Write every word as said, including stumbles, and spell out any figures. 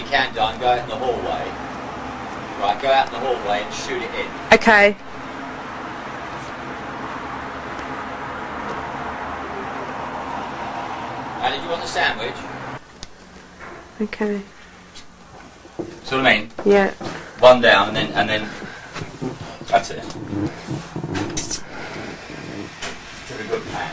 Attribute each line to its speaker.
Speaker 1: can do, and go out in the hallway. Right, go out in the hallway and shoot it in.
Speaker 2: Okay.
Speaker 1: And did you want the sandwich?
Speaker 2: Okay.
Speaker 1: See what I mean?
Speaker 2: Yeah.
Speaker 1: One down and then and then that's it. Give it a good pan.